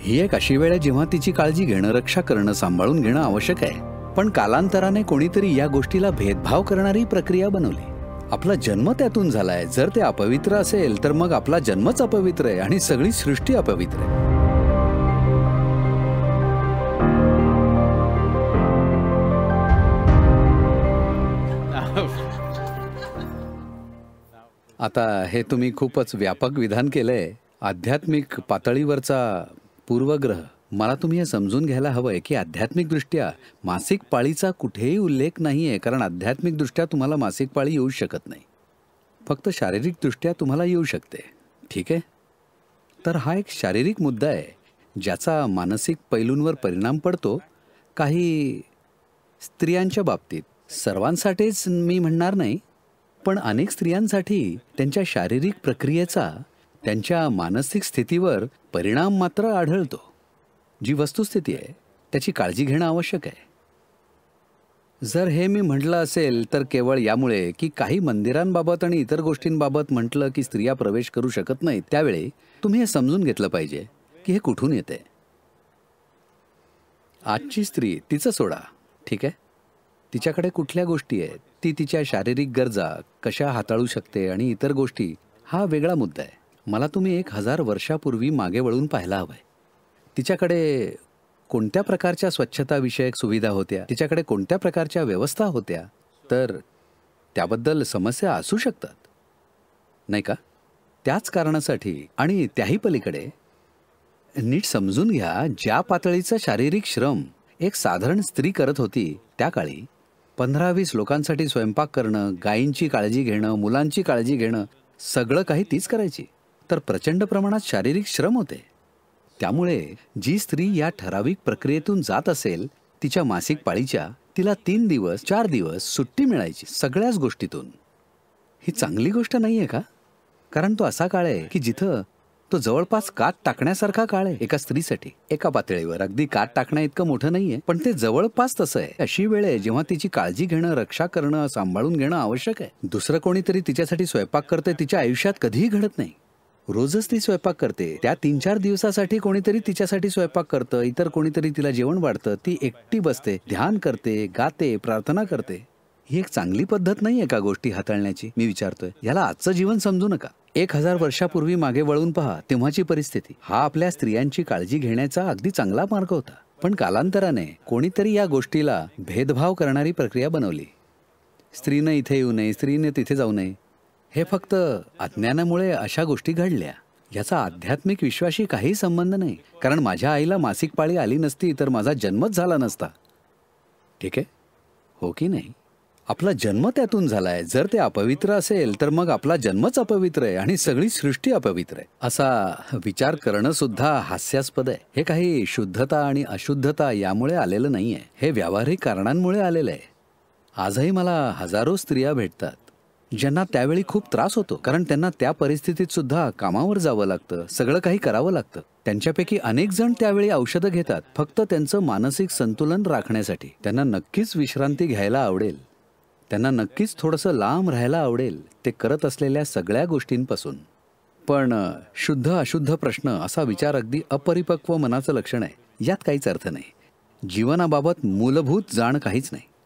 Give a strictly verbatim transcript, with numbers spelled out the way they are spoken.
ही एक अशी वेळ आहे जेव्हा तिची काळजी घेणं, रक्षा करणं, सांभाळून घेणं आवश्यक आहे. पण कालांतराने कोणीतरी या गोष्टीला भेदभाव करणारी प्रक्रिया बनवली. आपला जन्म त्यातून झालाय. जर ते अपवित्र असेल तर मग आपला जन्मच अपवित्र आहे आणि सगळी सृष्टी अपवित्र आहे. आता हे तुम्ही खूपच व्यापक विधान केलंय. आध्यात्मिक पातळीवरचा पूर्वग्रह. मला तुम्ही हे समजून घ्यायला हवंय की आध्यात्मिकदृष्ट्या मासिक पाळीचा कुठेही उल्लेख नाहीये, कारण आध्यात्मिकदृष्ट्या तुम्हाला मासिक पाळी येऊ शकत नाही. फक्त शारीरिकदृष्ट्या तुम्हाला येऊ शकते. ठीक आहे. तर हा एक शारीरिक मुद्दा आहे ज्याचा मानसिक पैलूंवर परिणाम पडतो. काही स्त्रियांच्या बाबतीत, सर्वांसाठीच मी म्हणणार नाही, पण अनेक स्त्रियांसाठी त्यांच्या शारीरिक प्रक्रियेचा त्यांच्या मानसिक स्थितीवर परिणाम मात्र आढळतो. जी वस्तुस्थिती आहे त्याची काळजी घेणं आवश्यक आहे. जर हे मी म्हटलं असेल तर केवळ यामुळे की काही मंदिरांबाबत आणि इतर गोष्टींबाबत म्हटलं की स्त्रिया प्रवेश करू शकत नाहीत, त्यावेळी तुम्ही हे समजून घेतलं पाहिजे की हे कुठून येते. आजची स्त्री तिचं सोडा, ठीक आहे. तिच्याकडे कुठल्या गोष्टी आहेत, ती तिच्या शारीरिक गरजा कशा हाताळू शकते आणि इतर गोष्टी, हा वेगळा मुद्दा आहे. मला तुम्ही एक हजार वर्षापूर्वी मागे वळून पाहायला हवंय. तिच्याकडे कोणत्या प्रकारच्या स्वच्छताविषयक सुविधा होत्या, तिच्याकडे कोणत्या प्रकारच्या व्यवस्था होत्या, तर त्याबद्दल समस्या असू शकतात, नाही का. त्याच कारणासाठी आणि त्याही पलीकडे नीट समजून घ्या, ज्या पातळीचा शारीरिक श्रम एक साधारण स्त्री करत होती त्या काळी, पंधरा वीस लोकांसाठी स्वयंपाक करणं, गायींची काळजी घेणं, मुलांची काळजी घेणं, सगळं काही तीच करायची. तर प्रचंड प्रमाणात शारीरिक श्रम होते. त्यामुळे जी स्त्री या ठराविक प्रक्रियेतून जात असेल, तिच्या मासिक पाळीच्या, तिला तीन दिवस चार दिवस सुट्टी मिळायची सगळ्याच गोष्टीतून. ही चांगली गोष्ट नाहीये का? कारण तो असा काळ आहे की जिथं तो जवळपास कात टाकण्यासारखा काळ आहे एका स्त्रीसाठी. एका पातळीवर अगदी कात टाकण्या इतकं मोठं नाहीये, पण ते जवळपास तसं आहे. अशी वेळ आहे जेव्हा तिची काळजी घेणं, रक्षा करणं, सांभाळून घेणं आवश्यक आहे. दुसरं कोणीतरी तिच्यासाठी स्वयंपाक करते, तिच्या आयुष्यात कधीही घडत नाही. रोजच ती स्वयंपाक करते. त्या तीन चार दिवसासाठी कोणीतरी तिच्यासाठी स्वयंपाक करतं, इतर कोणीतरी तिला जेवण वाढतं. ती एकटी बसते, ध्यान करते, गाते, प्रार्थना करते. ही एक चांगली पद्धत नाहीये का गोष्टी हाताळण्याची? मी विचारतोय. याला आजचं जीवन समजू नका. एक हजार वर्षापूर्वी मागे वळून पहा, तेव्हाची परिस्थिती. हा आपल्या स्त्रियांची काळजी घेण्याचा अगदी चांगला मार्ग होता. पण कालांतराने कोणीतरी या गोष्टीला भेदभाव करणारी प्रक्रिया बनवली. स्त्रीनं इथे येऊ नये, स्त्रीने तिथे जाऊ नये. हे फक्त अज्ञानामुळे अशा गोष्टी घडल्या. याचा आध्यात्मिक विश्वाशी काही संबंध नाही. कारण माझ्या आईला मासिक पाळी आली नसती तर माझा जन्मच झाला नसता. ठीक आहे, हो की नाही? आपला जन्म त्यातून झालाय. जर ते अपवित्र असेल तर मग आपला जन्मच अपवित्र आहे आणि सगळी सृष्टी अपवित्र आहे. असा विचार करणं सुद्धा हास्यास्पद आहे. हे काही शुद्धता आणि अशुद्धता यामुळे आलेलं नाहीये. हे व्यावहारिक कारणांमुळे आलेलं आहे. आजही मला हजारो स्त्रिया भेटतात ज्यांना त्यावेळी खूप त्रास होतो, कारण त्यांना त्या परिस्थितीत सुद्धा कामावर जावं लागतं, सगळं काही करावं लागतं. त्यांच्यापैकी अनेक जण त्यावेळी औषधं घेतात फक्त त्यांचं मानसिक संतुलन राखण्यासाठी. त्यांना नक्कीच विश्रांती घ्यायला आवडेल, त्यांना नक्कीच थोडंसं लांब राहायला आवडेल ते करत असलेल्या सगळ्या गोष्टींपासून. पण शुद्ध अशुद्ध प्रश्न असा विचार अगदी अपरिपक्व मनाचं लक्षण आहे. यात काहीच अर्थ नाही. जीवनाबाबत मूलभूत जाण काहीच नाही.